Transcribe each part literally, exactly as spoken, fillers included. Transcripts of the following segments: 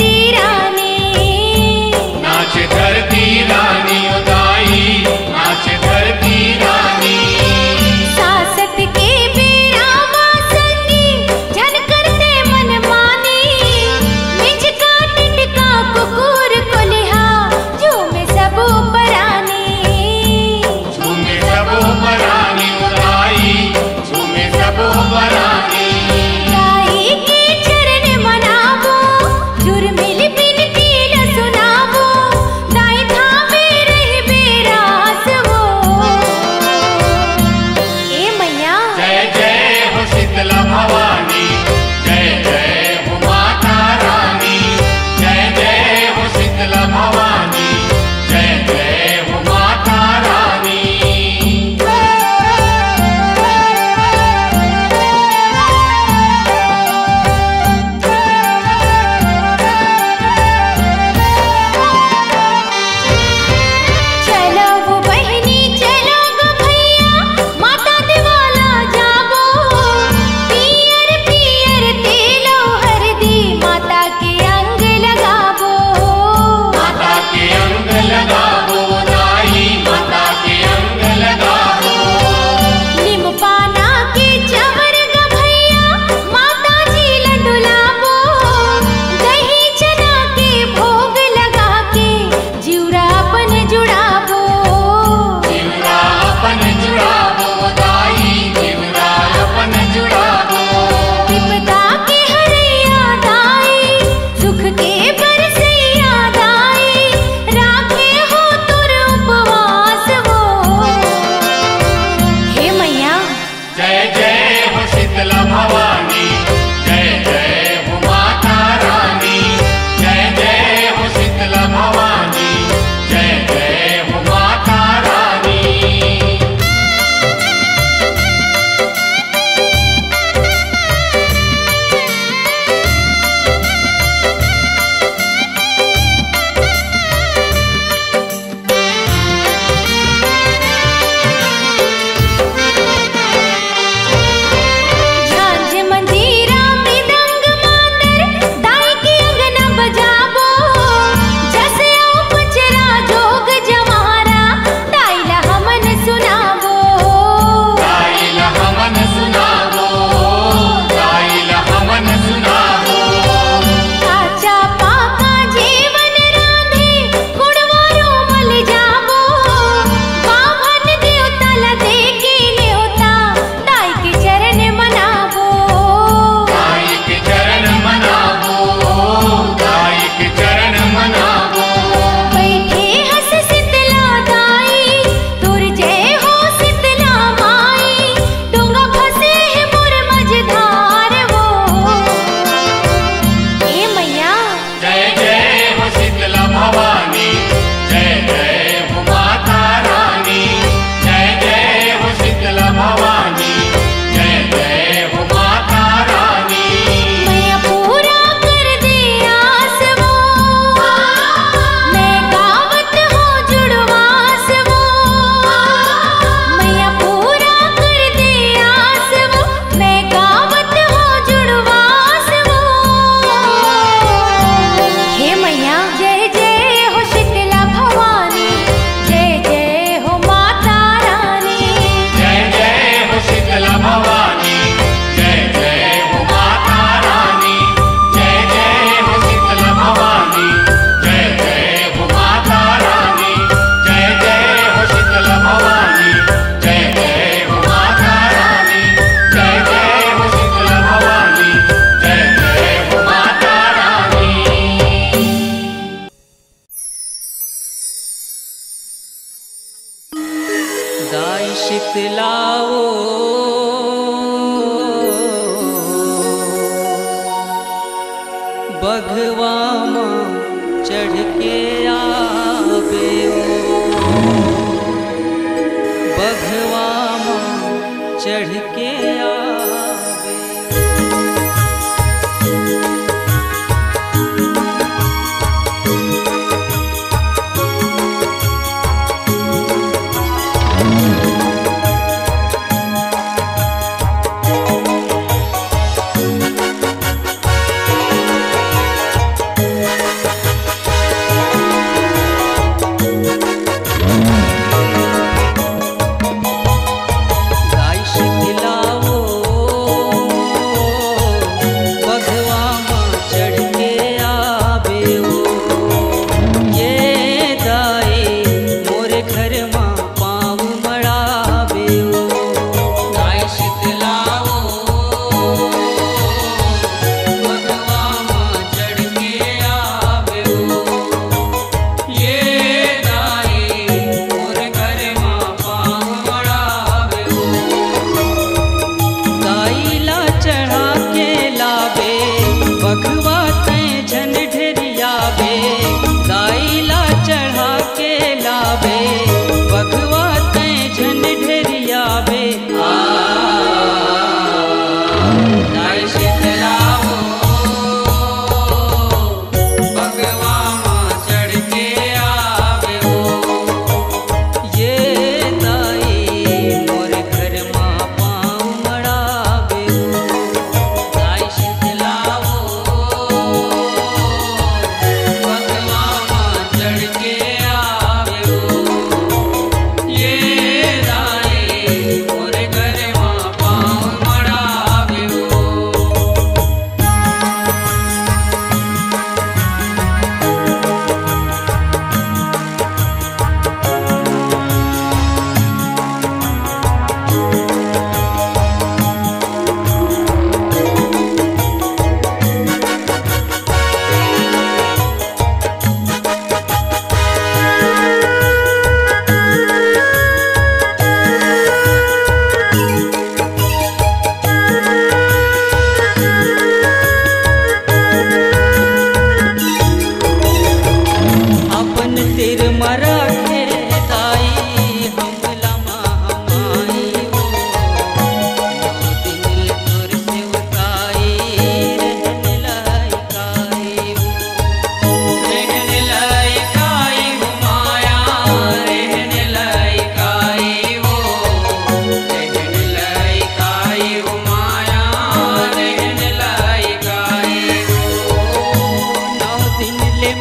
धरती रानी, नाचे धरती रानी उदाई, नाचे धरती रानी। सासत के बेरा मासनी झन करते मन मानी, मिचका टिटका कुकुर कोल्हा झूमे सबो परानी, झूमे सबो परानी उदाई, झूमे सबो परानी। गाई के चरण मनावो, जुर्मिल बिनती न सुनावो, दाई थामे रही बेरास वो। ए मैया जय जय हो शीतला भवानी, जय जय हो माता रानी, जय जय हो शीतला भवानी, जय जय हो माता रानी। चलो वो बहनी चलो गो भैया, माता दिवाला जाबो, पियर पियर तेलो हरदी माता के अंग लगाबो, माता के अंग लगावो दाई, माता के अंग लगावो। निम पाना के चवर ग भैया, माता जी लडुलाबो, दही चना के भोग लगा के जिउरा अपन जुड़ाबो, जिवरा अपन जुड़ावो दाई, जिवरा अपन जुड़ावो। विपदा के हरैया दाई, सुख के बरसैया दाई, राखे हो तुर उपवास वो। हे मैया जय जय हो शीतला भवानी, जय जय हो माता रानी, जय जय हो शीतला भवानी, जय जय हो माता रानी। झांझ मंजीरा मृदंग मादर, दाई के अंगना बजाबो, जस आओ पचरा जोग जवारा, दाई ला हमन सुनाबो, दाई ला हमन सुनावो, दाई ला हमन सुनावो। काचा पाका जीवन रांधे, गुणवारो मल जाबो, बाभन देवता ला देके न्योता, दाई के चरण मनाबो, दाई के चरण मनावो, दाई के चरण मनावो। बैठे हस शीतला दाई, तुर जय हो शीतला माई, डोंगा फंसे है मोर मझधार वो। ए मैया जय जय हो शीतला भवानी, जय जय हो माता रानी, जय जय हो शीतला भवानी, जय जय हो माता रानी। मैया पूरा कर दे आस वो, मैं गावत हो जुड़वास वो, मैया पूरा कर दे आस वो, मैं गावत हो जुड़वास वो। हे मैया जय जय हो शीतला भवानी, जय जय हो माता रानी, जय जय हो शीतला भवानी, जय जय हो माता रानी, जय जय हो शीतला भवानी, जय जय हो माता रानी, जय जय हो शीतला भवानी, जय जय हो माता रानी, जय जय हो शीतला भवानी, जय जय हो माता रानी। दाई शीतलाओ बघवा माँ चढ़ के आवे ओ, बघवा माँ चढ़ के आवे।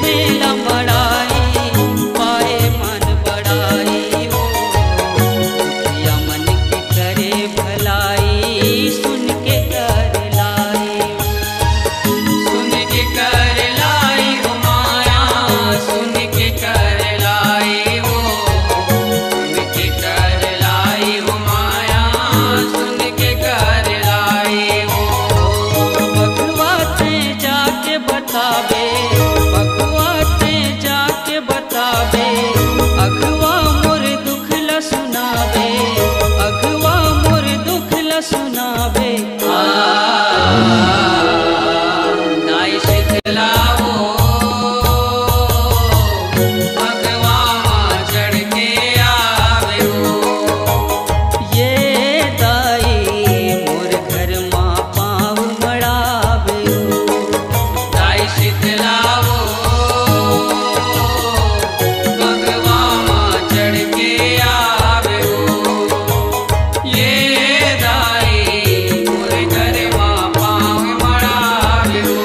सुनेला बड़ाई पाए मन बड़ाई हो दुखिया मन की करे भलाई सुन के कर लाई सुन के कर लाई हो माया सुन के कर लाई हो सुन के कर लाई हो माया सुन के कर लाई हो भगवाते जाके बतावे भगवाते जाके बतावे अगवा मोर दुख ल सुनावे अगवा मोर दुख ल सुनावे दाई शीतला हो भगवा चढ़ के आवे हो ये दाई मोर घर माँ पाँव मड़ावे दाई शीतला हो भगवा चढ़ के आवे हो ये दाई मोर घर माँ पाँव मड़ावे हो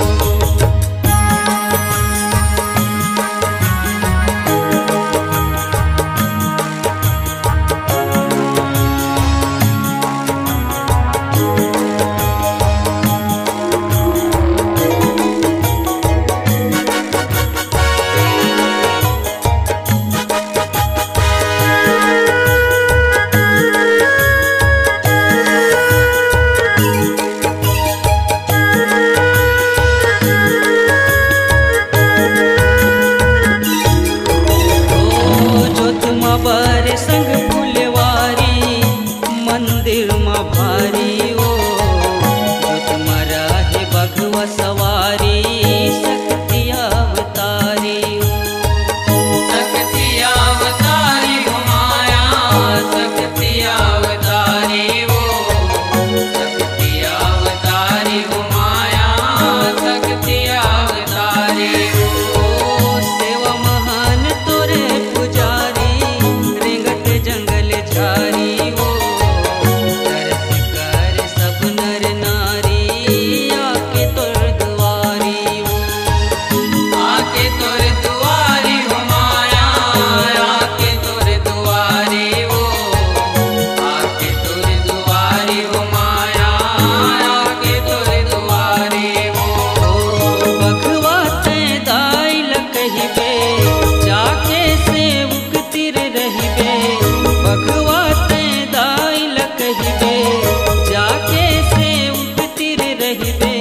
ओ जो तुम बर संग फुलवारी मंदिर में भारी ओ जो तुम्हारा है भगवा सवारी शक्ति अवतारी शक्ति अवतारी हो माया शक्ति अवतारी हो शक्ति अवतारी हो माया शक्ति अवतारी हो ओ सेवा महान तोरे पुजारी रेंगट जंगल झारी हो तरस कर सब नर नारी आके तोर दुआरी हो आके तोर दुआरी हो माया आके तोर दुआरी हो आके तोर दुआरी हो माया आके तोर दुआरी हो भगवाते दाई ल कहिबे जाके से उकतिर रहिबे भगवाते दाई ल कहिबे जाके से उकतिर रहिबे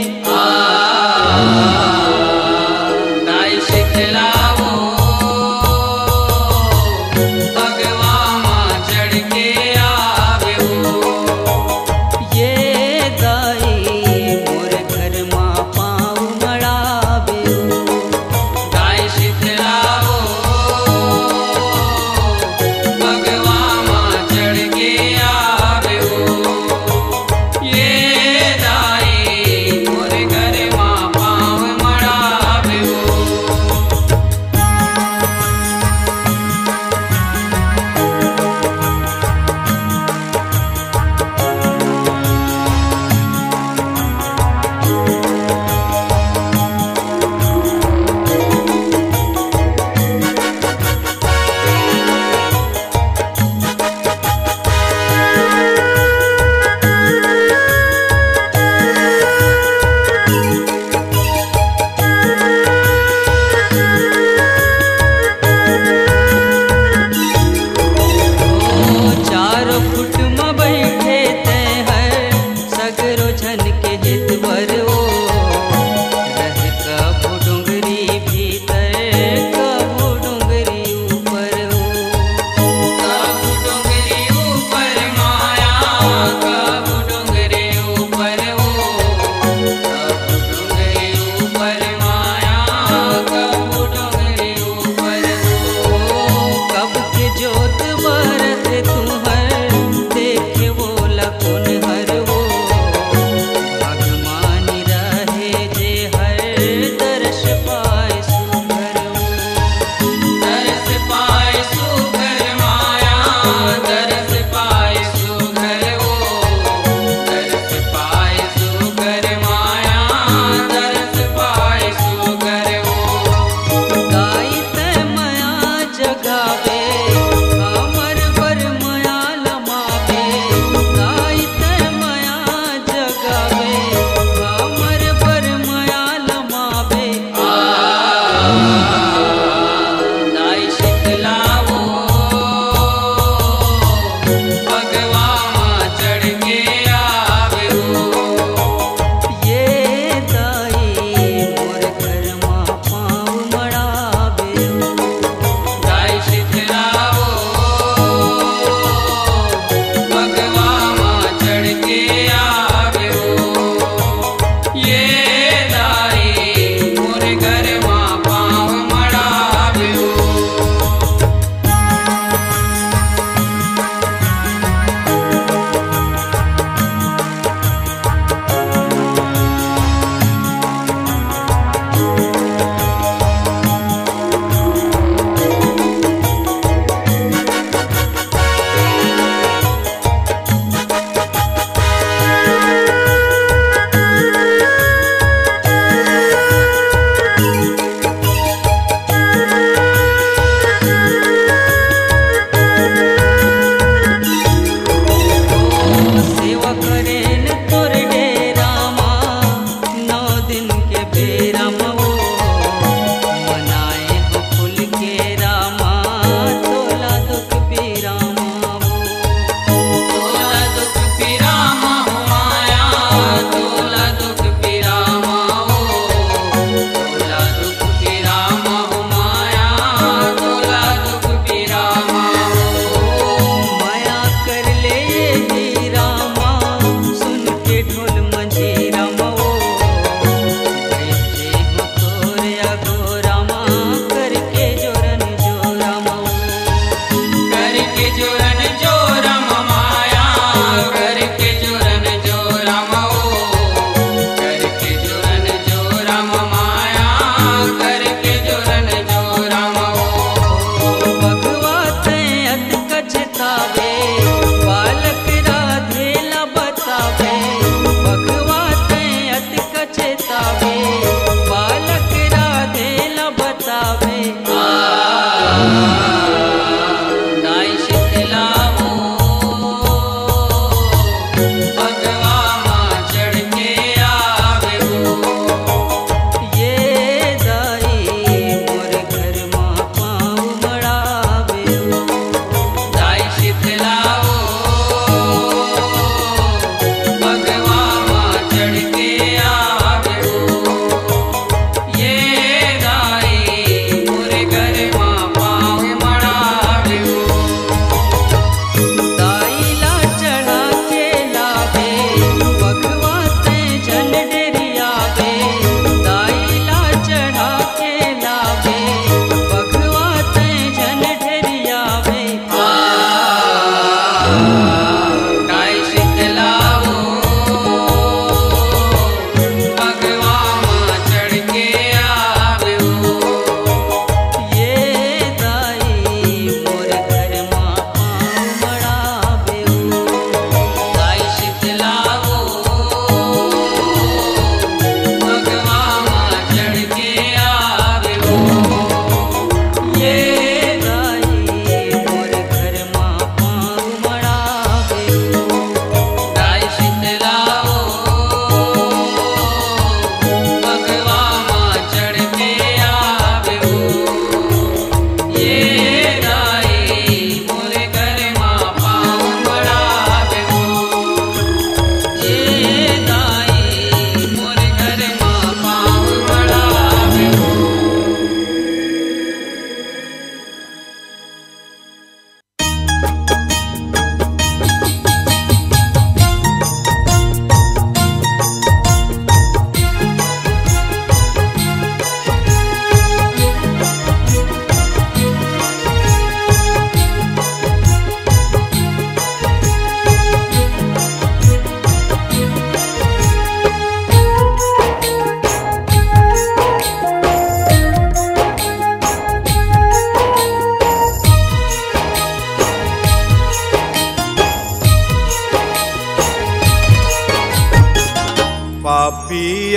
दाई शीतला हो भगवा चढ़ के आवे हो ये दाई मोर घर माँ पाँव मड़ावे दाई शीतला हो भगवा चढ़ के आवे हो ये दाई मोर घर माँ पाँव मड़ावे हो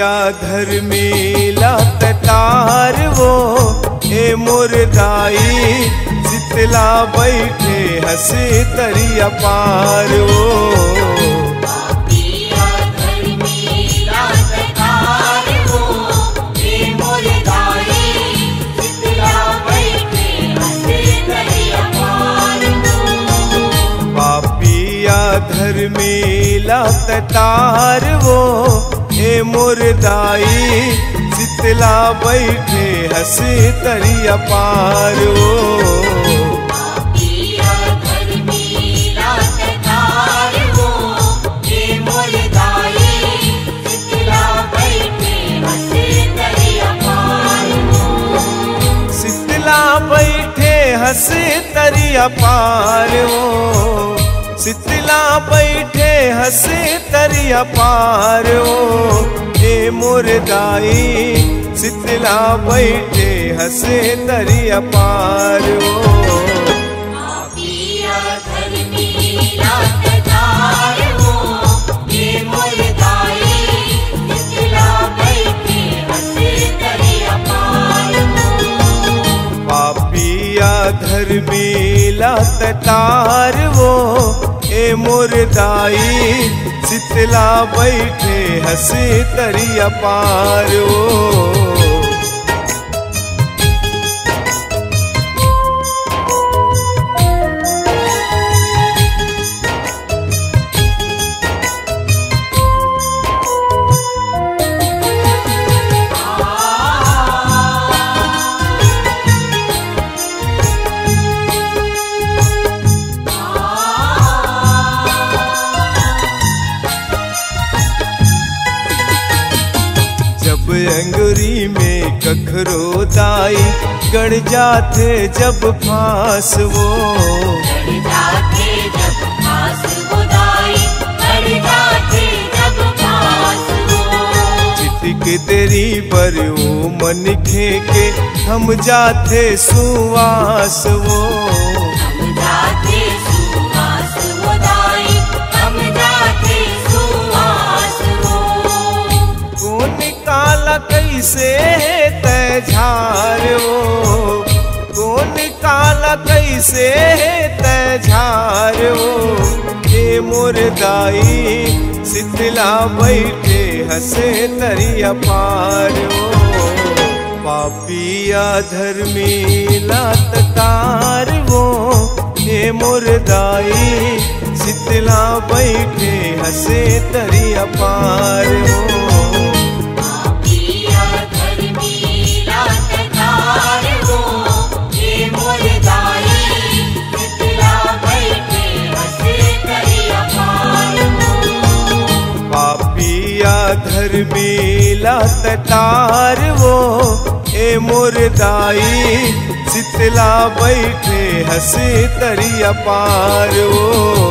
पापिया धर्मीला ततार वो ए मुर्दाई शीतला बैठे हंसे तरिया पार वो पापिया धर्मीला ततार वो ए मुर्दाई शीतला बैठे हंसे तरिया पार वो पापिया धर्मीला ततार वो ए मुर्दाई शीतला बैठे हंसे तरिया पार वो पापिया धर्मीला ततार वो ए मुर्दाई शीतला बैठे हंसे तरिया पार वो शीतला बैठे हंसे तरिया पार वो शीतला बैठे हंसे तरिया पार वो ए मुर्दाई शीतला बैठे हंसे तरिया पार वो पापिया धर्मीला ततार वो ए मुर्दाई शीतला बैठे हंसे तरिया पार वो पापिया धर्मीला ततार वो ए मुर्दाई शीतला बैठे हंसे तरिया पार वो अंगुरी में कखरो दाई गड़ जाते जब फांस वो गड़ जाते जब फांस वो दाई गड़ जाते जब फांस वो चितिक देरी पर वो मन खेके हम जाते सुवास वो हम जाते सुवास वो दाई हम जाते सुवास वो कौन काला कैसे तय झार वो कौन काला कैसे तय झार वो ए मुर्दाई शीतला बैठे हंसे तरिया पार वो पापिया धर्मीला ततार वो ए मुर्दाई शीतला बैठे हंसे तरिया पार वो पापिया धर्मीला ततार वो ए मुर्दाई शीतला बैठे हंसे तरिया पार वो पापिया धर्मीला ततार वो ए मुर्दाई शीतला बैठे हंसे तरिया पार वो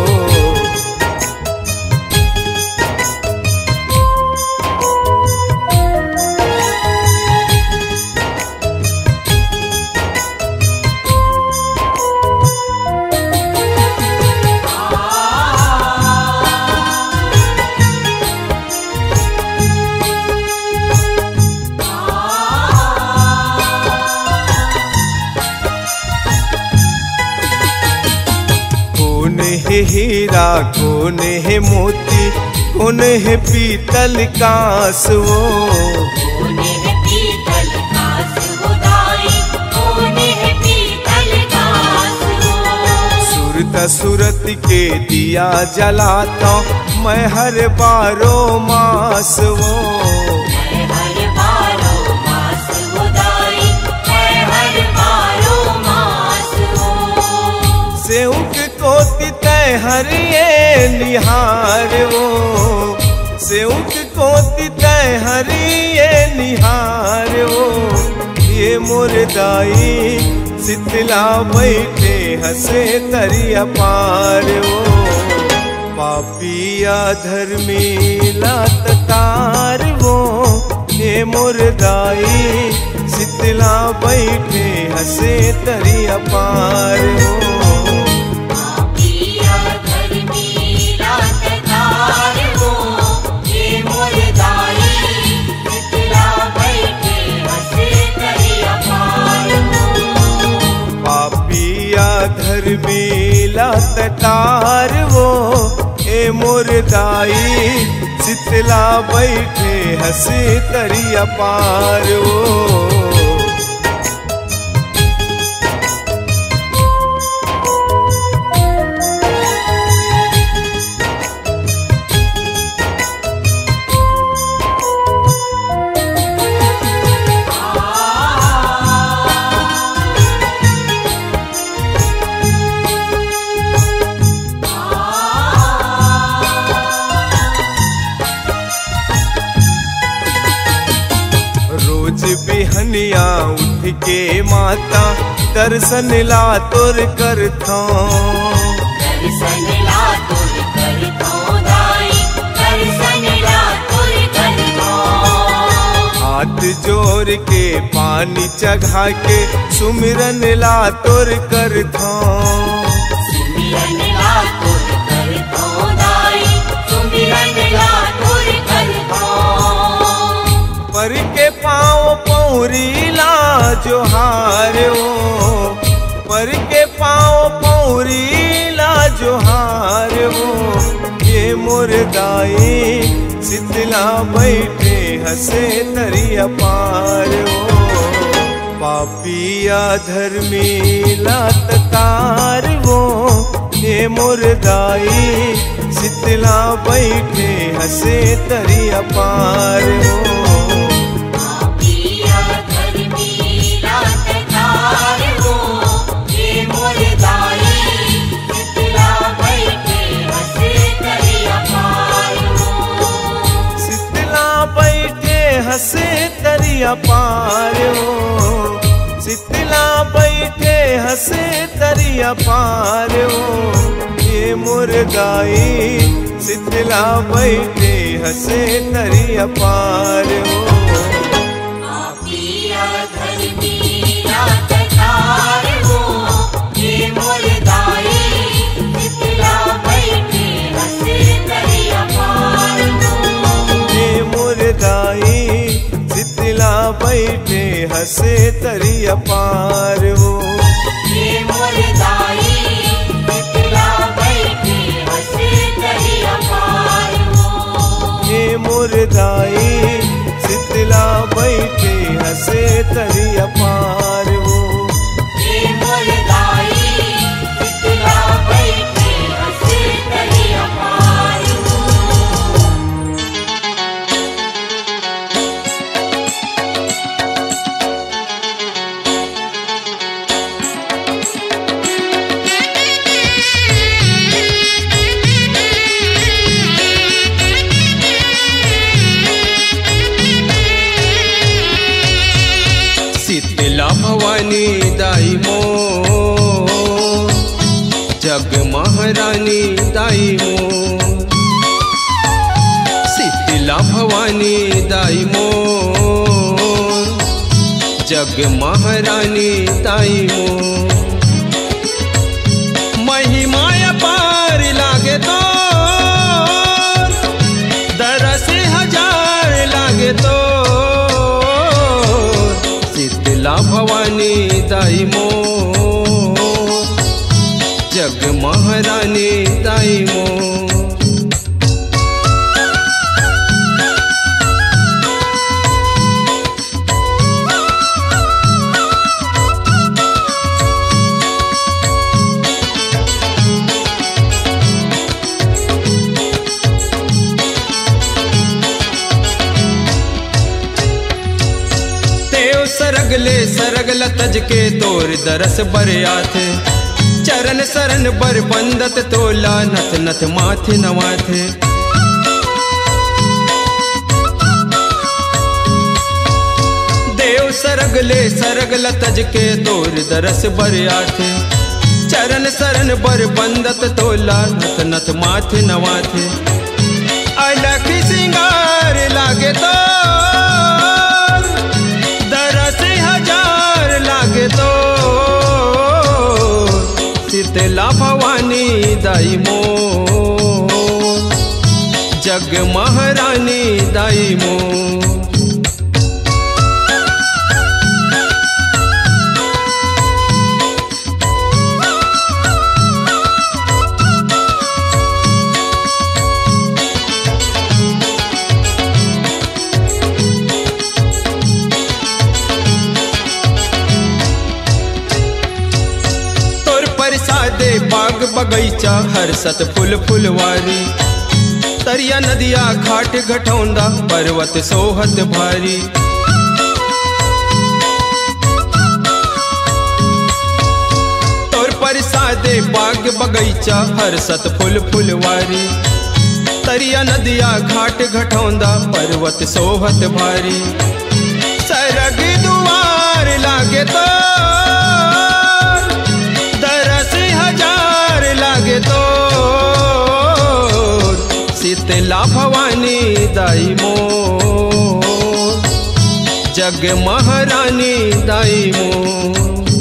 कौन है हीरा कौन है मोती कौन है पीतल कांस वो कौन है पीतल कांस वो दाई कौन है पीतल कांस वो सूरत सूरत के दिया जलाता मैं हर बारो मास वो मैं हर बारो मास वो दाई मैं हर बारो मास वो सेउक कोति तय हरिये निहार वो सेउक कोति तय हरिये निहार वो ये मुर्दाई शीतला बैठे हंसे तरिया पार वो पापिया धर्मीला ततार वो ये मुर्दाई शीतला बैठे हंसे तरिया पार वो पापिया धर्मीला ततार वो ए मुर्दाई धर्मीला ततार वो ए मुर्दाई शीतला बैठे हंसे तरिया पार वो। बिहनिया उठ के माता दर्शन ला तोर करथो, दर्शन ला तोर करथो दाई, दर्शन ला तोर करथो। हाथ जोड़ के पानी चढ़ा के सुमिरन ला तोर करथो, सुमिरन ला तोर करथो दाई, सुमिरन ला तोर करथो। पर के पाँव पौरीला जोहार वो, पर के पाँव पौरीला जोहार वो। ये मुर्दाई शीतला बैठे हंसे तरिया पार वो। पापिया धर्मीला ततार वो, ये मुर्दाई शीतला बैठे हंसे तरिया पार वो। हंसे तरिया पार हो, शीतला बैठे हंसे तरिया पार हो। ये मुर्दाई शीतला बैठे हंसे तरिया पार हो। पापिया धर्मीला ततार हो, ये मुर्दाई शीतला बैठे हंसे तरिया पार हो। ये मुर्दाई शीतला बैठे हंसे तरिया पार हो। ये मुर्दाई शीतला बैठे हंसे तरिया पार हो। ये मुर्दाई शीतला बैठे हंसे तरिया पार हो। ये मुर्दाई शीतला बैठे हंसे तरिया पार हो। शीतला भवानी दाई मो, जग महारानी दाई मो। शीतला भवानी दाई मो, जग महारानी दाई मो। महिमा पार लागे तो दरस हजार लागे तो। शीतला भवानी दाई मो, जग महारानी दाई मो। सरगले सरगल तज के तोर दरस बरिया थे। चरण शरण बर बंदत तोला नथ नथ माथे नवाथे। देव सरगले सरगल तज के तोर दरस बरिया थे। चरण शरण बर बंदत तोला नथ नथ माथे नवाथे। अलख सिंगार लागे तो लागे तो। शीतला भवानी दाई मो, जग महारानी दाई मो। बगीचा हरसत फुल फुलवारी। तरिया नदिया घाट घटौंदा पर्वत सोहत भारी। तोर परसादे बाग बगीचा हरसत फुल फुलवारी। तरिया नदिया घाट घटौंदा पर्वत सोहत भारी। सरग दुआर लागे तो दरस हजार लागे तो शीतला भवानी दाई मोर जग महारानी दाई मोर।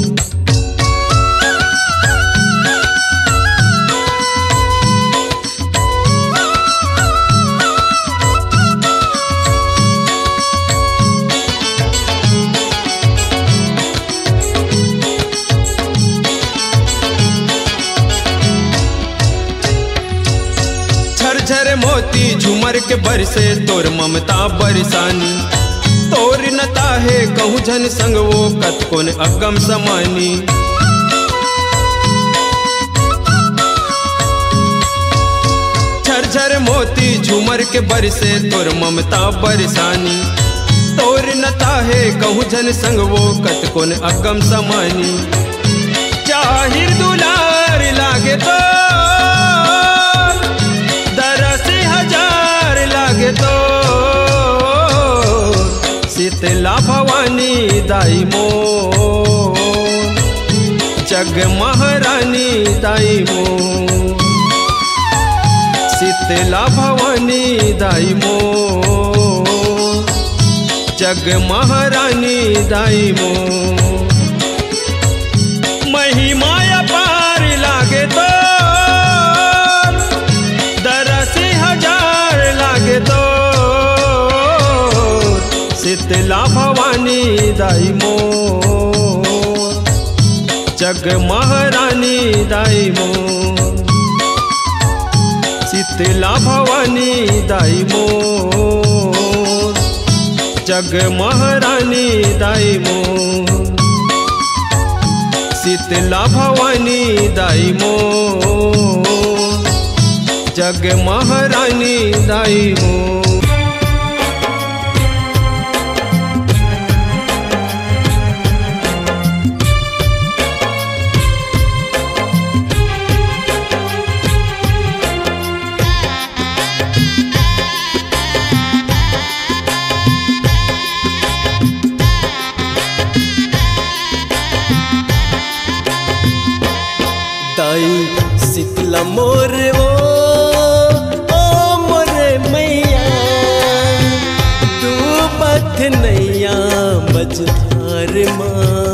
झर मोती झुमर के बरसे तोर ममता बरसानी। तोर नता है कहूँ झन संग वो कत कोन अगम समानी। झर मोती झुमर के बरसे तोर ममता बरसानी। तोर नता है कहूँ झन संग वो कत कोन अगम समानी। जाहिर दुलार लागे तो तो शीतला भवानी दाई मोर जग महारानी दाई मोर। शीतला भवानी दाई मोर जग महारानी दाई मोर। महिमा अपार लागे तो दरस हजार लागे तो शीतला भवानी दाई मोर जग महारानी दाई मोर। शीतला भवानी दाई मोर जग महारानी दाई मोर। शीतला भवानी दाई मोर जग महारानी दाई मोर। शीतला मोर वो ओ मोरे मैया डूबत नैया मझधार माँ।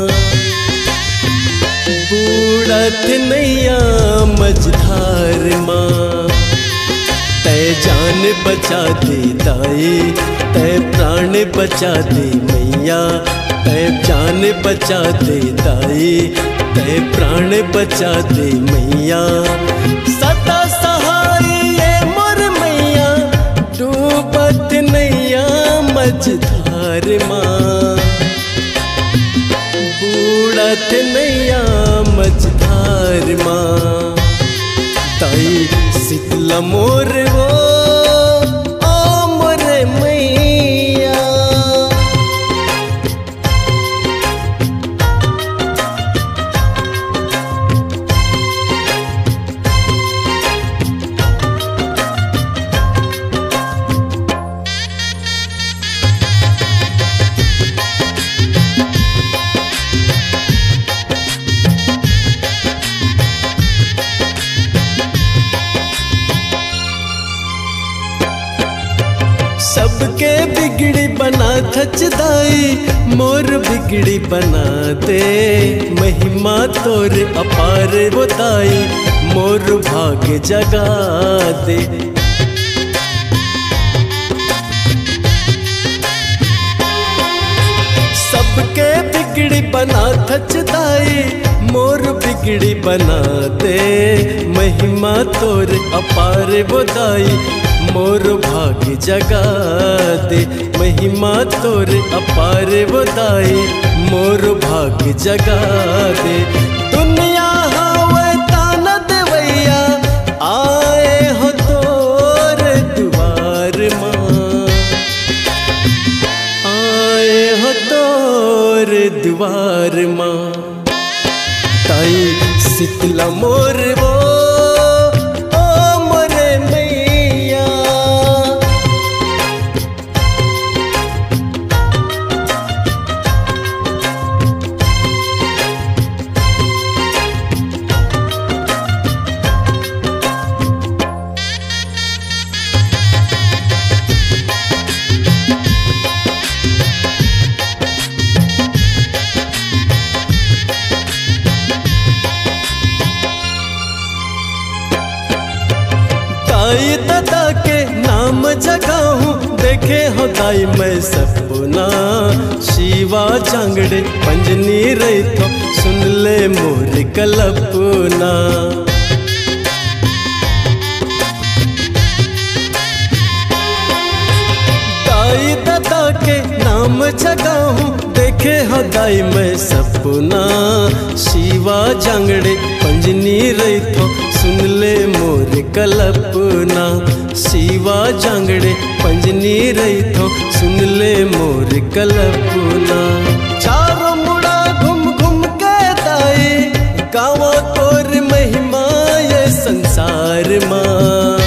बूढ़त नैया मझधार माँ। तय जान बचा दे दाई तय प्राण बचा दे मैया। तय जान बचा दे दाई तय प्राण बचा दे मैया। सदा सहाय ये मोर मैया डूबत नैया मझधार माँ। बूढ़त नैया मझधार माँ। ताई शीतला मोर वो ओ मोर मैया। सबके बिगड़ी बना थचदाई मोर बिगड़ी बना दे। महिमा तोर अपार बताई मोर भाग जगा दे। सबके बिगड़ी बना थचदाई मोर बिगड़ी बना दे। महिमा तोर अपार बताई मोर भाग जगा दे। महिमा तोर अपार बताई मोर भाग जगा दे। दुनिया हावे ताना देवई ताई शीतला मोर वो ओ मोरे मैया। दाई दादा के नाम जगाऊं देखे हो दाई मैं सपना। शिवा जांगड़े पंजनी रही तो सुन ले मोर कल्पना। दाई दादा के नाम जगाऊं देखे हो दाई मैं सपना। शिवा जांगड़े पंजनी रही तो सुन ले मोर कल्पना। शिवा जांगड़े पंजनी रही तो सुन ले मोर कल्पना। चारों मुड़ा घूम घूम के दाई गावा तोर महिमा ये संसार माँ।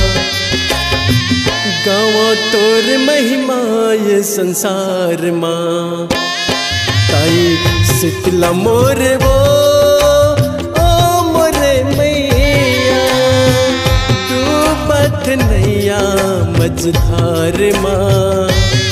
गावा तोर महिमा ये संसार माँ। ताई शीतला मोर वो ओ मोरे मैया। डूबत नैया मझधार माँ।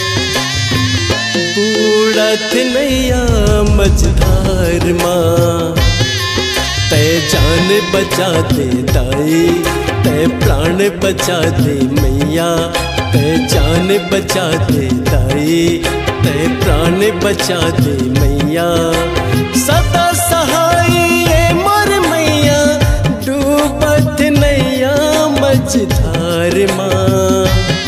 बूढ़त नैया मझधार माँ। तय जान बचा दे दाई तय प्राण बचा दे मैया। तय जान बचा दे दाई तय प्राण बचा दे मैया। सदा सहाय ये मोर मैया। डूबत नैया मझधार माँ।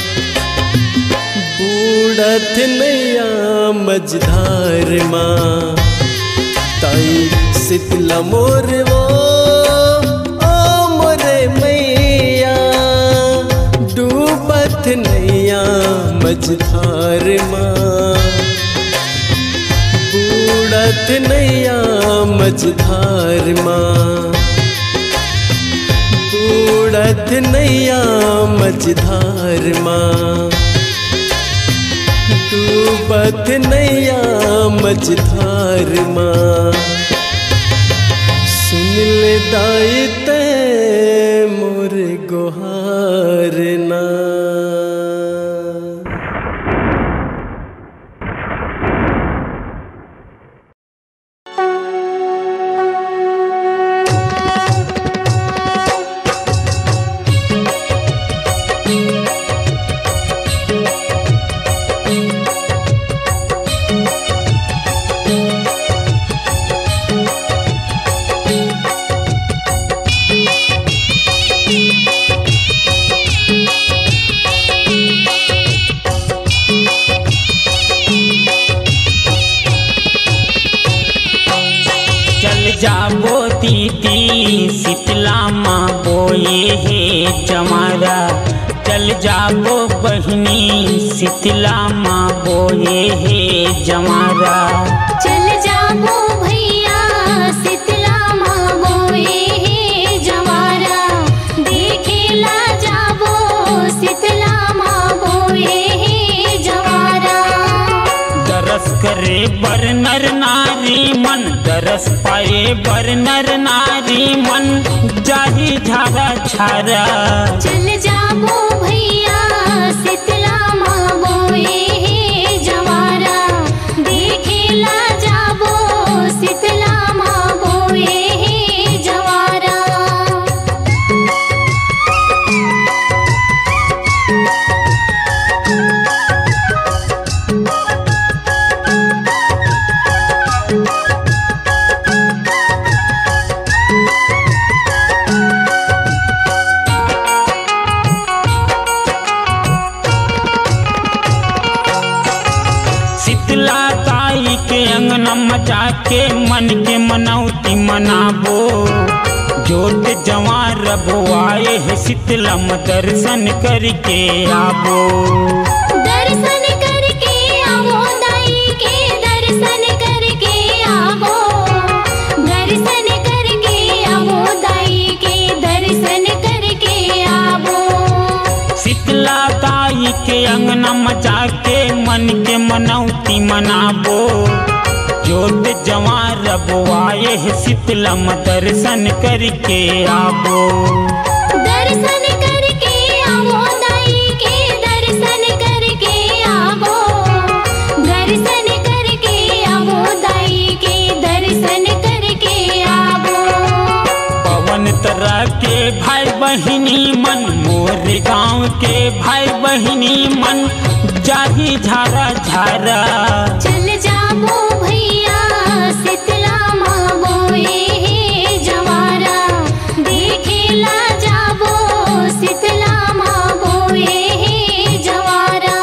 बूढ़त नैया मझधार माँ। ताई शीतला मोर वो ओ मोरे मैया। डूबत नैया मझधार माँ। बूढ़त नैया मझधार माँ। बूढ़त नैया मझधार माँ। डूबत नैया मझधार माँ। सुन ले दाई ते मोर गोहार ना। जाबो दीदी शीतला माँ बोए है जमारा। चल जाबो बहनी शीतला माँ बोए है जमारा। चल जाबो भैया शीतला माँ बोए है जमारा। देखेला जाबो शीतला माँ बोए है जमारा। दरस करे बर नर नारी मन। दरस पाए बर नर नारी मन। जाही झारा छारा। चल जाबो भैया शीतला माँ बोए है जमारा। देखेला जाबो शीतला माँ बोए है जमारा। मचा के मन के मनौती मनाबो। जोत जवान रबुआए है शीतलम दर्शन करके आबो। दर्शन करके आवो दाई के दर्शन करके आवो। जाके मन के मनौती मनाबो। जोत जवां रबुआए शीतलम दर्शन करके आबो। दर्शन करके आवो दाई के दर्शन करके आवो। दर्शन करके आवो दाई के दर्शन करके आवो। पवन तरह के भाई बहिनी मन मोर गाँव के भाई बहिनी मन जाही झारा झारा। चल जाबो भैया शीतला माँ बोए जवारा। देखेला जाबो शीतला माँ बोए जवारा।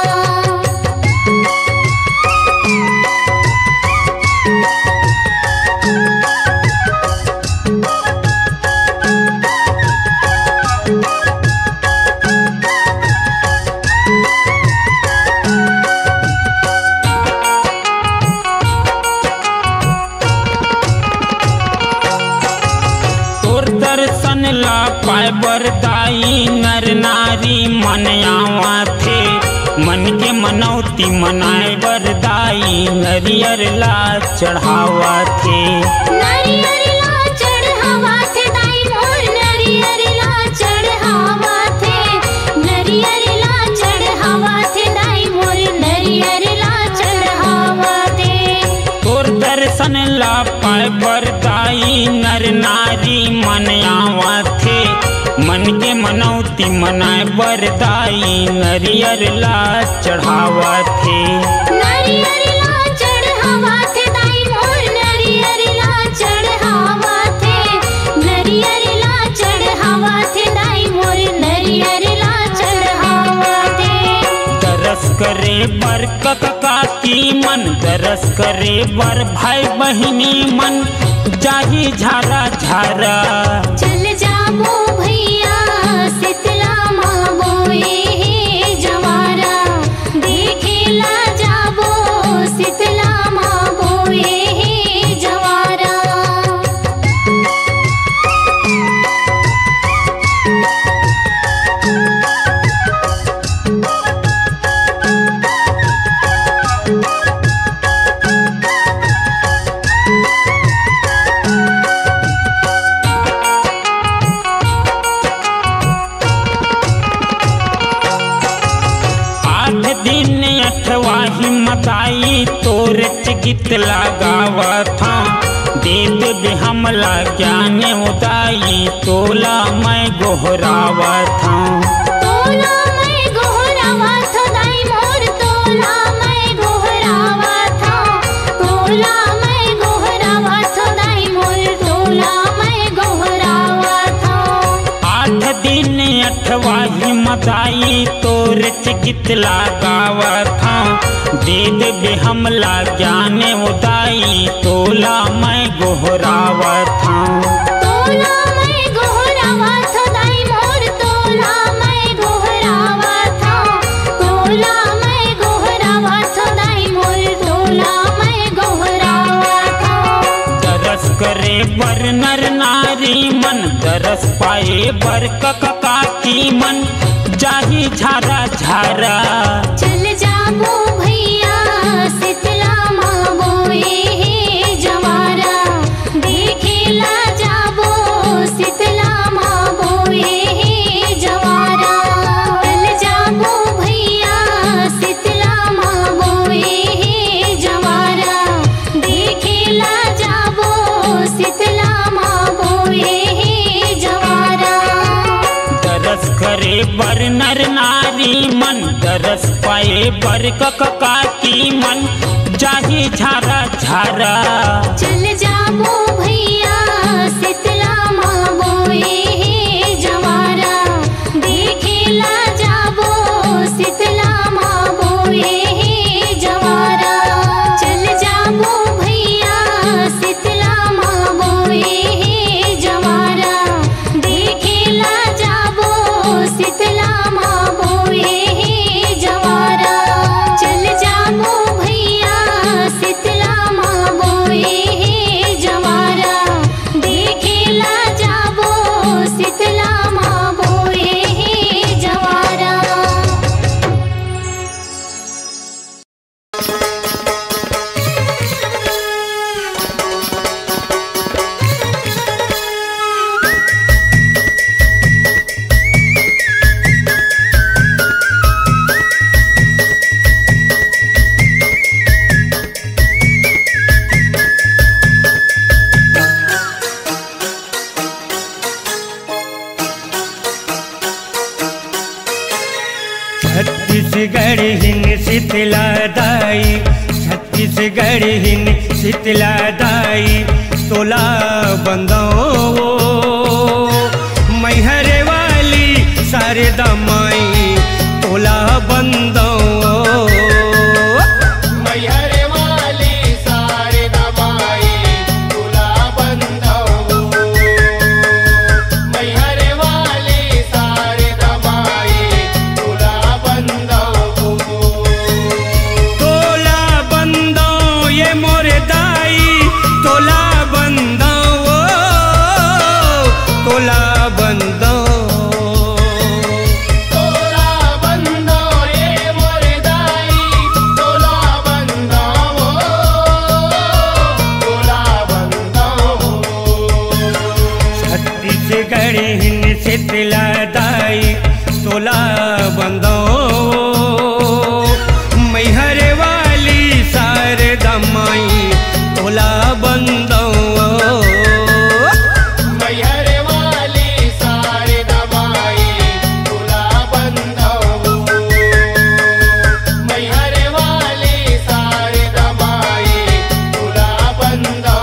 दर्शन ला पाए बरदाई नर नारी मन आवा थे। मन के मनौती मनाए बरदाई नरियर ला चढ़ावा थे। नरियर ला चढ़ावा थे दाई मोर नरियर ला चढ़ावा थे। नरियर ला चढ़ावा थे दाई मोर नरियर ला चढ़ावा थे। तोर दर्शन ला पाए बरदाई नर नारी मन आवा थे। मन के मनौती मनाए बरदाई नरियर ला चढ़ावा थे। नरियर ला चढ़ावा थे दाई मोर नरियर ला चढ़ावा थे। नरियर ला चढ़ावा थे दाई मोर नरियर ला चढ़ावा थे। दरस करे बर कका की मन दरस करे बर भाई बहिनी मन जाही झारा झारा। चल जाबो भैया शीतला माँ बोए जवारा। देखेला जाबो शीतला माँ बोए जवारा। दिन अठवा हिम्मत आई तोर चिकित लगावा था। देत भी हमला ज्ञान उदाई तोला मैं गोहरावा था। तोला मैं गोहरावा था दाई मोर तोला मैं गोहरावा था। तोला मैं गोहरावा था दाई मोर तोला मैं गोहरावा था। आठ दिन अठवा हिम्मत आई तोर चिकित लगावा था। देत भी हमला ज्ञान उदाई तोला मैं गोहरावा था। तोला मैं गोहरावा था दाई मोर तोला मैं गोहरावा था। तोला मैं गोहरावा था दाई मोर तोला मैं गोहरावा था। दरस करे बर नर नारी मन दरस पाए बर कका की मन जाही झारा झारा। चल जाबो भैया शीतला माँ बोए जवारा। देखेला जाबो शीतला माँ बोए जवारा। चल जाबो भैया शीतला माँ बोए जवारा। देखेला जाबो शीतला माँ बोए जवारा। दरस करे बर नर नारी मन दरस पाए बर कका की मन जाही झारा झारा। चल जाबो भैया शीतला माँ बोए जवारा। देखेला जाबो शीतला माँ बोए जवारा। चल जाबो भैया शीतला माँ बोए जवारा। देखेला जाबो शीतला माँ बोए जवारा। चल जाबो भैया शीतला माँ बोए जवारा। छत्तीसगढ़ हिन शीतला दाई, छत्तीसगढ़ हिन शीतला दाई, तोला बंदो मैहरे वाली शारदा माई, तोला बंदो मैहरे वाली शारदा माई, तोला बंदो मैहरे वाली शारदा माई, तोला बंदो तोला बंदो ये मोरे दाई, तोला बंदो तोला बंदो तोला बंदो ये मोरे दाई, तोला बंदो तोला बंदो छत्तीसगढ़ हिन शीतला दाई, तोला बंदो मैहरे वाली शारदा माई, तोला बंदो मैहरे वाली शारदा माई, तोला बंदो मैहरे वाली शारदा माई, तोला बंदो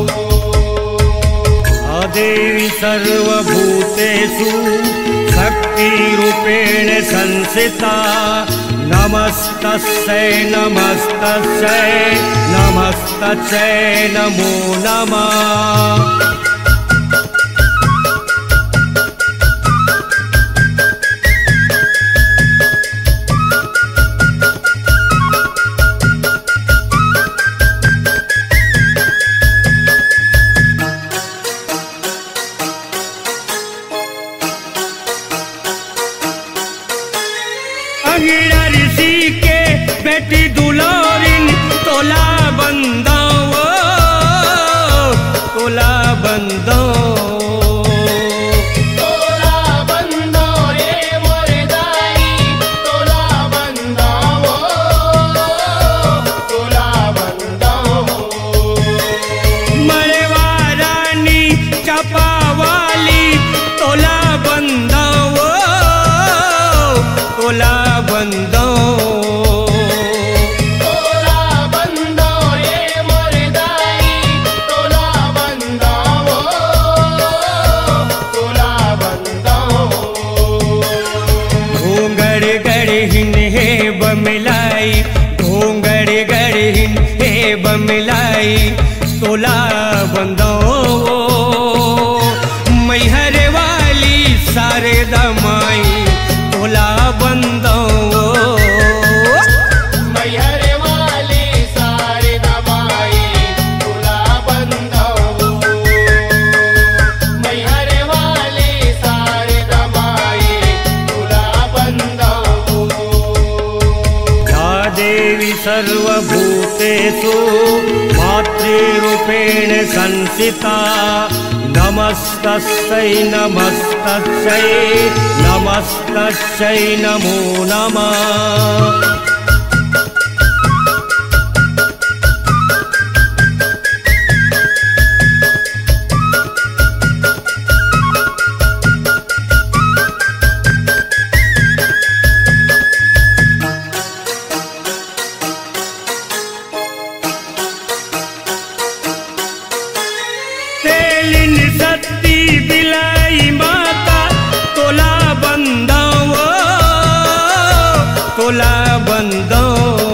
देवी सर्वभूतेषु शक्तिरूपेण संस्थिता, नमस्तस्यै नमस्तस्यै नमस्तस्यै नमो नमः। अंगिरा ऋषि के बेटी दुलारिन, तोला बंदो तोला बंदो तोला बंदो ये मोरे दाई, तोला बंदो तोला बंदो मरवा रानी चपावाली, तोला बंदो तोला बंदो तोला बंदो ये मोरे दाई, तोला बंदो तोला बंदो घोंगड़ गढ़हिन हे बमिलाई, घोंगड़ गढ़हिन हे बमिलाई, तोला बंदो मैहरे वाली शारदा माई, तोला बंदो मैहरे वाली शारदा माई, तोला बंदो मैहरे वाली शारदा माई, तोला बंदो या देवी सर्वभूतेषु मातृरूपेण संस्थिता, नमस्तस्यै नमस्तस्यै नमस्तस्यै नमो नमः। तेलिन सत्ती बिलाई माता, तोला बंदो तोला बंदो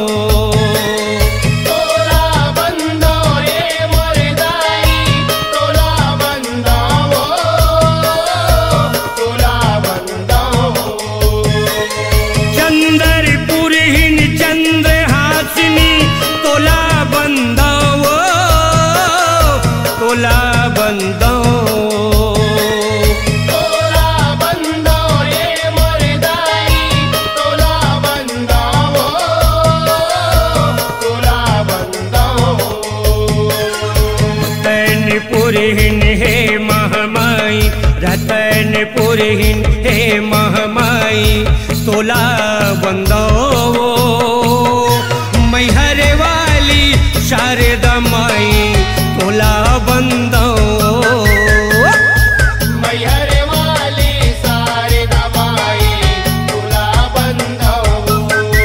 तोला बंदो ये मोरे दाई, तोला बंदो तोला बंदो चंद्रपुर हिन चंद्रहासिनी, तोला बंदो तोला बंदो तोला बंदो ये मोरे दाई, तोला बंदो तोला बंदो रतनपुर हिन हे महामाई, रतनपुर हिन हे महामाई, तोला बंदो मैहरे वाली शारदा माई, तोला बंदो मैहरे वाली शारदा माई, तोला बंदो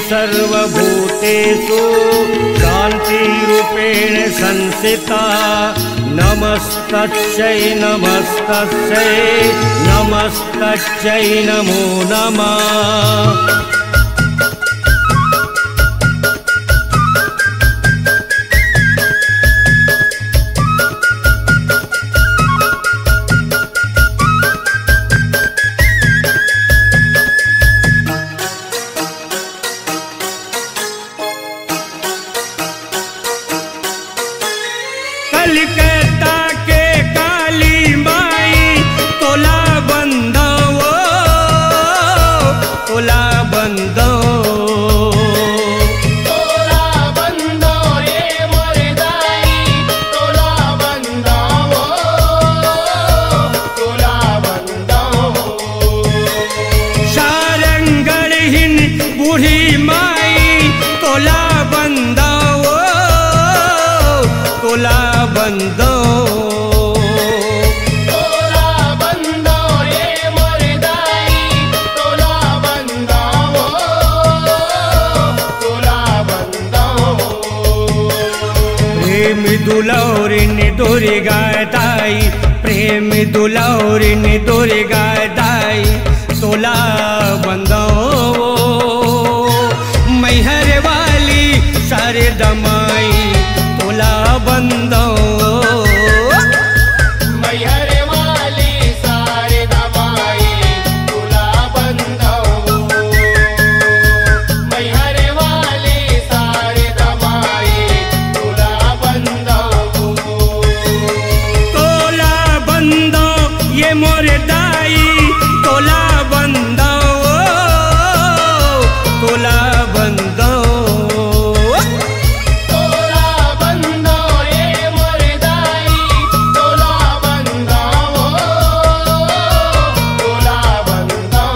सर्वभूतेषु शान्तिरूपेण संस्थिता नमस्तस्यै नमस्तस्यै नमस्तस्यै नमो नमः। कलकत्ता के काली माई तोला बंदो तोला बंदो तोला बंदो ये मोरदाई तोला बंदो तोला बंदो सारंगढ़ बूढ़ी माई तोला बंदो तोला बंदो तोला बंदो ये मोरदाई तोला बंदो तोला बंदो प्रेम दुलौरिन दुर्गा दाई प्रेम दुलौरिन दुर्गा दाई तोला बंदो मैहर वाली शारदा माई तोला बंदो मैहर वाली शारदा माई तोला बंदो मैहर वाली शारदा माई तोला बंदो तोला बंदो ये मोर दाई तोला बंदो तोला बंदो तोला बंदो ये मोरदाई तोला बंदो तोला बंदो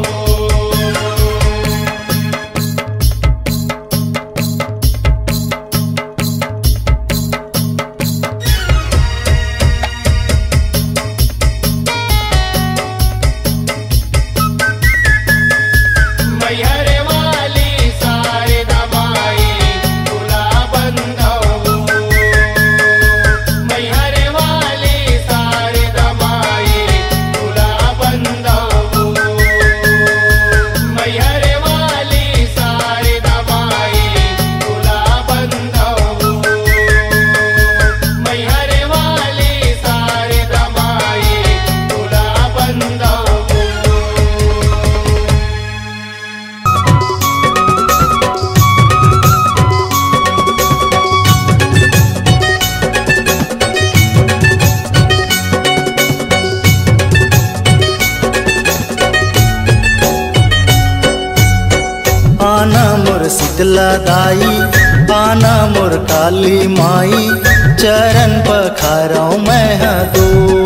मैहर वाली शारदा माई तोला बंदो मैहर वाली शारदा माई तोला बंदो मैहर वाली शारदा माई तोला बंदो मैहर वाली शारदा माई तोला बंदो आना मोर शीतला दाई आना मोर काली माई चरण पखारो मैं दो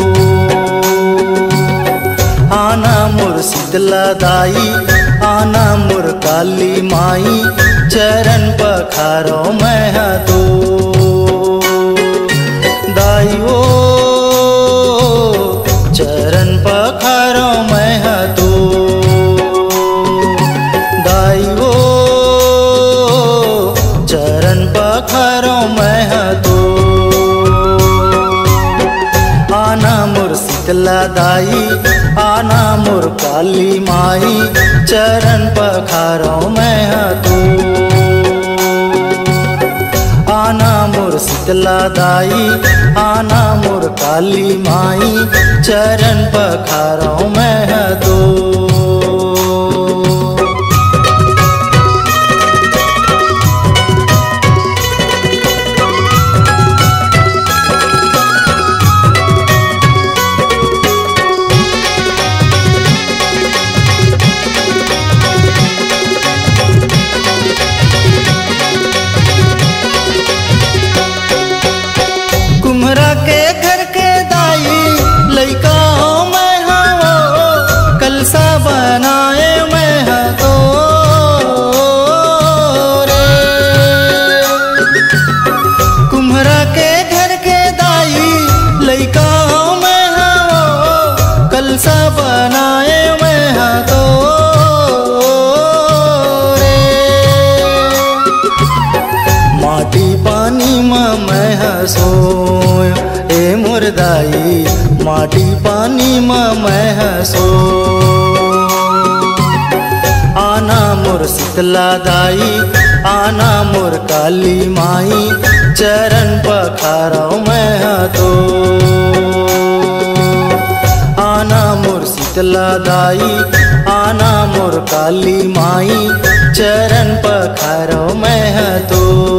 आना मोर शीतला दाई आना मोर काली माई चरण पखारो मैं दो दाई ओ चरण पखारो मैं दो दाई ओ चरण पखारो मैं दो आना मोर शीतला दाई आना मोर काली माई चरण पखारो मैं दो आना मोर शीतला दाई आना मोर काली माई चरण पखारो मैं दो कुम्हरा के घर के दाई लइका मैं हो कलसा सोय ए मोर दाई माटी पानी में मैं सो आना मोर शीतला दाई आना मोर काली माई चरण पखारो मैं तो आना मोर शीतला दाई आना मोर काली माई चरण पखारो मैं तो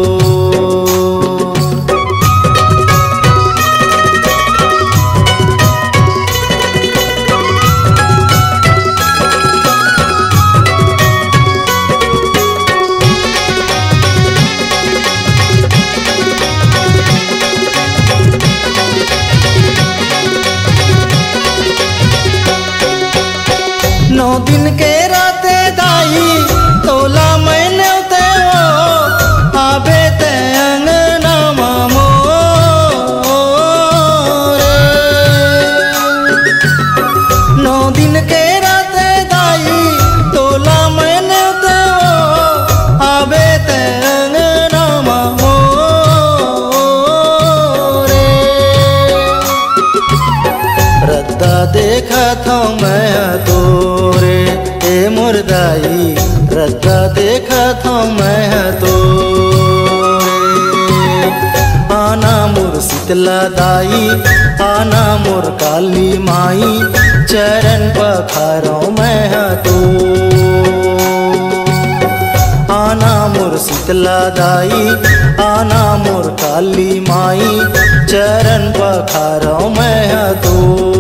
नौ दिन के राते दाई तोला मैंने ते हो आबे ते अंगना मामो नौ दिन के राते दाई तोला मैंने ते हो आबे ते अंगना मामो रद्दा देखा था मैं तो मोर दाई रद्दा देखा था मैं तो आना मोर शीतला दाई आना मोर काली माई चरण पखारो मैं तो आना मोर शीतला दाई आना मोर काली माई चरण पखारो मैं तो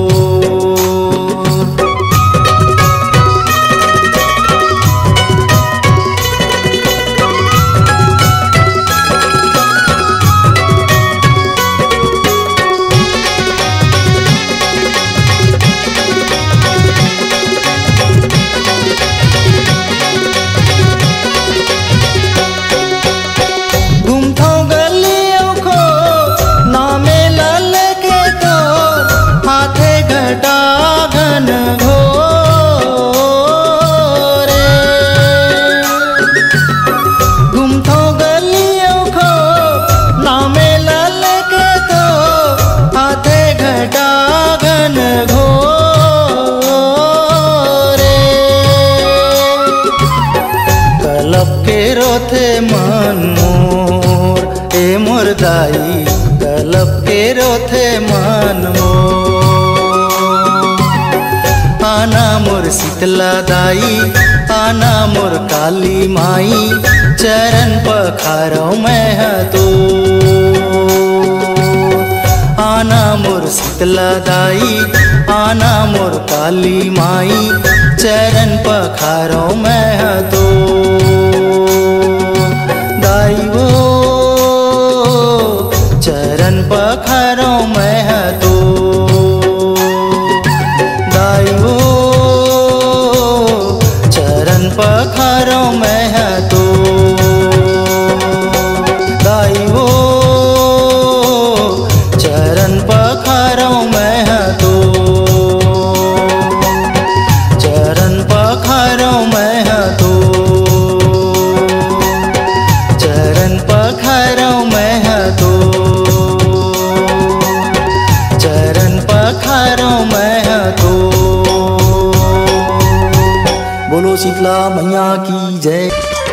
थे मन मोर ए मोर दाई कलब के रोथे मन मोर आना मोर शीतला दाई आना मोर काली माई चरण पखारो मैं तो आना मोर शीतला दाई आना मोर काली माई चरण पखारो मैं तो दाइवो चरण पखारो मैं तो दाइवो चरण पखारो मैं तो दाइवो चरण पखारो मैं तो चरण पखारो मैं तो चरण पखारो मैं तो चरण पखारो मैं तो बोलो शीतला मैया की जय।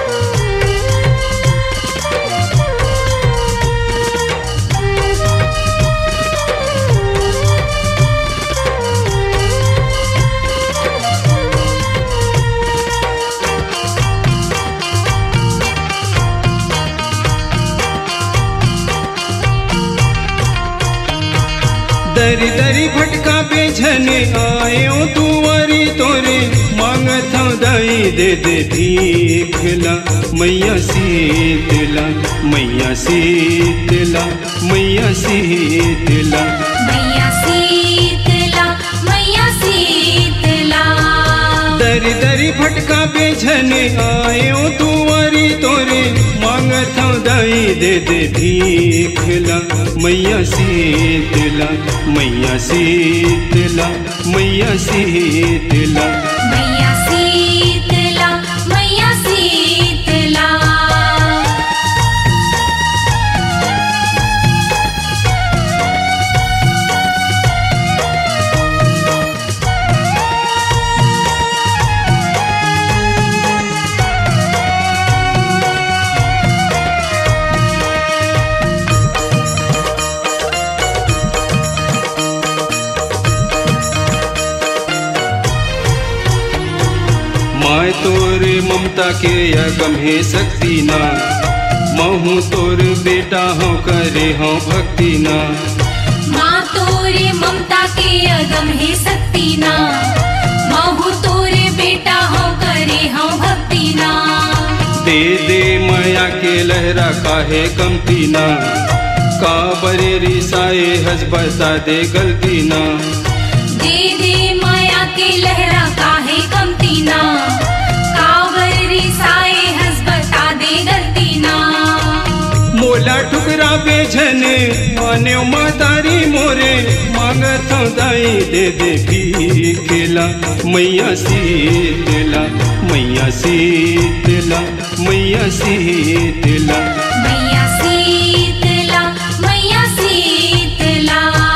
दरी दरी भटका बेझने आयो तुअरी तोरे मांगत दाई दे दे भीखला मैया शीतला मैया शीतला मैया शीतला मैया शीतला मैया शीतला दरी दरी भटका बेझने आयो तुअरी तोरे मांगत दाई दे दे भीखला मैया शीतला मैया शीतला मैया शीतला मैया शीतला मैया शीतला तोरे ममता के अगम है शक्ति ना, महू तोर बेटा हो करे हो भक्ति ना। माँ तोरे ममता के अगम है शक्ति ना, महू तोरे बेटा हो करे हो भक्ति ना। दे दे माया के लहरा काहे कमती ना, काबरे रिसाए हज बता दे गलती ना। दे दे माया के लहरा काहे कमती ना, काबर रिसाए हज बता दे गलती ना। मोला ठुकरा बेझने माने मातारी मोरे, मांगत हूँ दाई दे दे भी खेला। मैया शीतला मैया शीतला मैया शीतला। मैया शीतला मैया शीतला।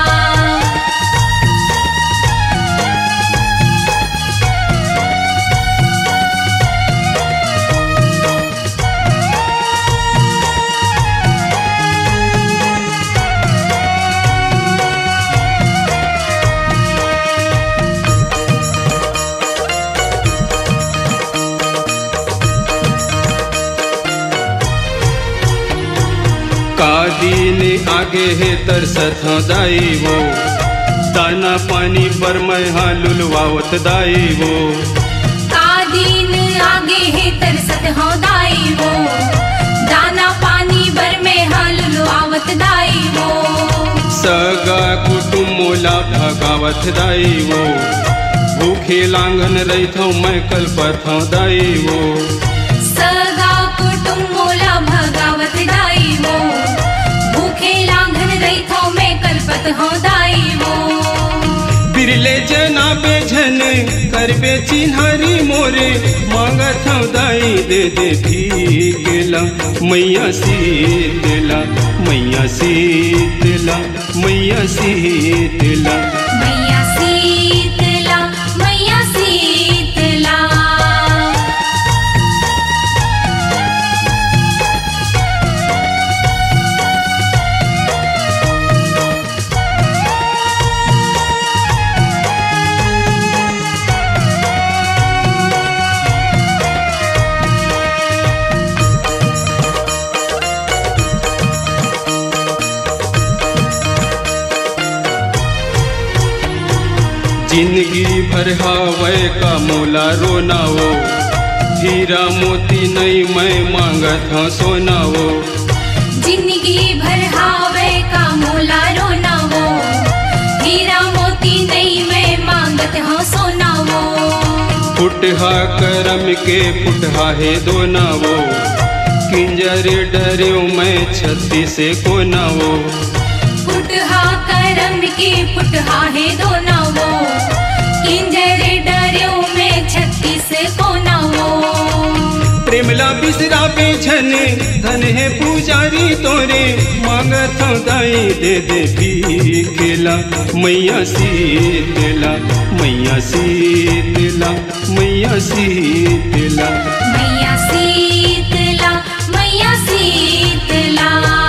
कादीन आगे है तरसत हाँ दाई वो, दाना पानी पर मैं हाँ लुलवावत दाई वो। कादीन आगे है तरसत हाँ दाई वो, दाना पानी बर में हाँ लुलवावत दाई वो। सगा कुटुम मोला भगावत दाई वो, भूखे लांगन रही थो मैं कल्पत हूँ दाई वो। सगा कुटुम मोला भगावत दाई वो, भूखे लांघन रही थो मैं कल्पत हूँ दाई वो। बिरले जना बेझन करबे चिन्हारी मोरे, मांगत हूँ दाई दे दे भी केला। मैया शीतला मैया शीतला मैया शीतला। मैया शीतला मैया शीतला। जिंदगी भर हावे का मोला रोना वो, हीरा मोती नहीं मैं मांगत हूँ सोना वो। जिंदगी भर हावे का मोला रोना वो, हीरा मोती नहीं मैं मांगत हूँ सोना वो। फुटहा करम के फुटहा है दोना वो, किंजर डर्यो मैं छत्ती से कोना वो। फुटहा करम के फुटहा है दोना वो, किंजर डर्यो में छत्ती से कोना वो। प्रेमला बिसरा बेझन धन है पुजारी तोरे, मांगत हूँ दाई दे दे भी खेला। मैया शीतला मैया शीतला मैया शीतला। मैया शीतला मैया शीतला।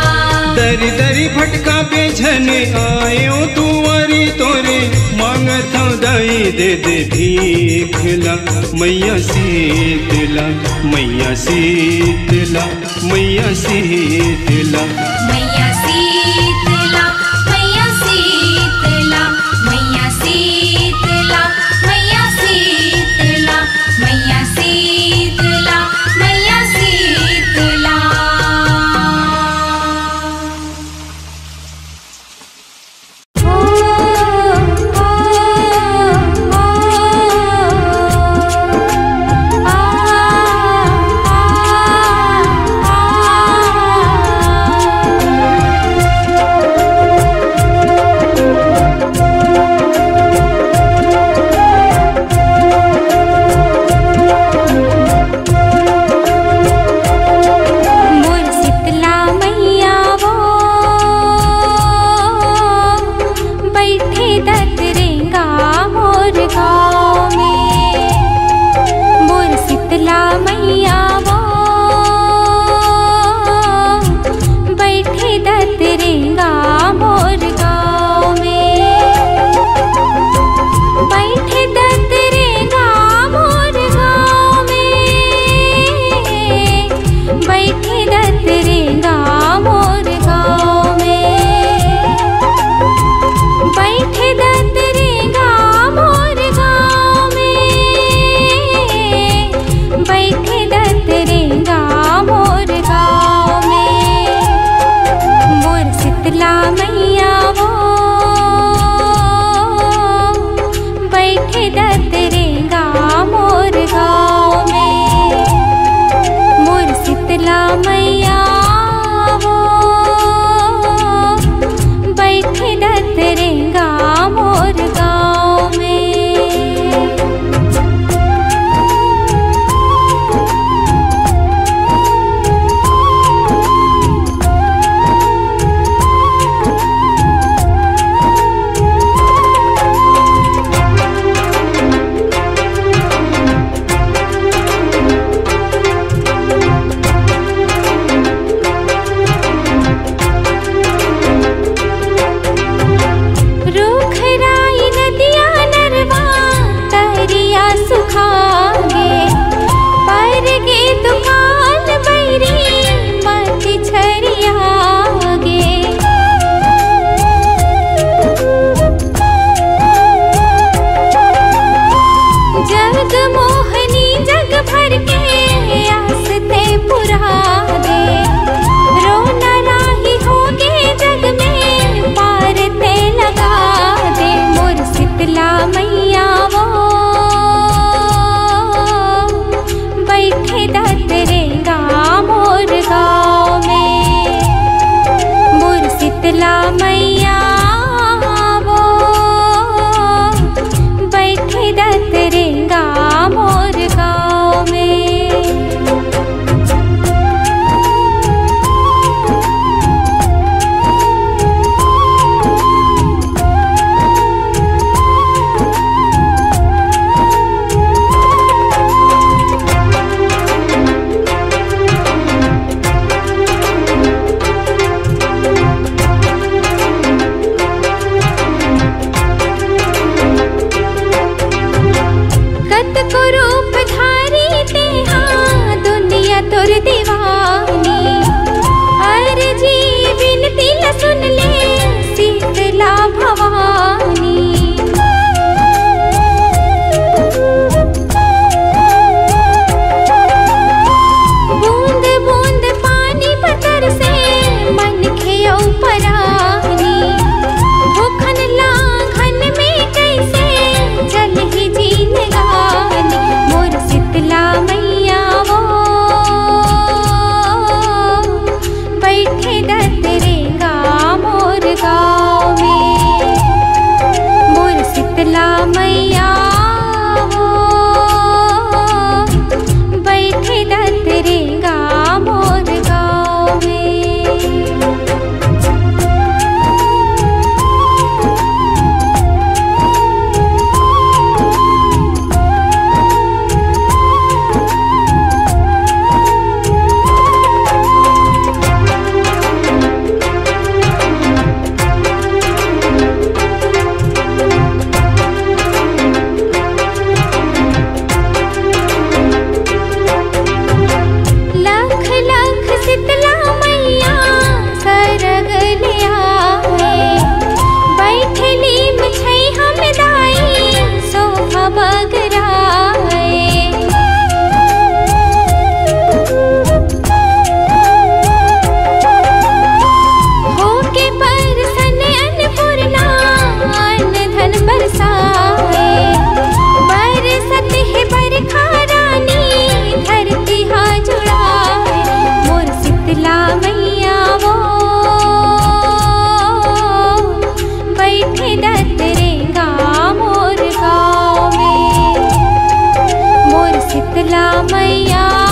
दरी दरी भटका बेझन आयो तुआरी तोरे, मांगत हूँ दाई दे दे भीखला। मैया शीतला मैया शीतला मैया शीतला। मैया शीतला मैया शीतला मैया शीतला मैया शीतला मैया शीतला मैया शीतला। आ मैया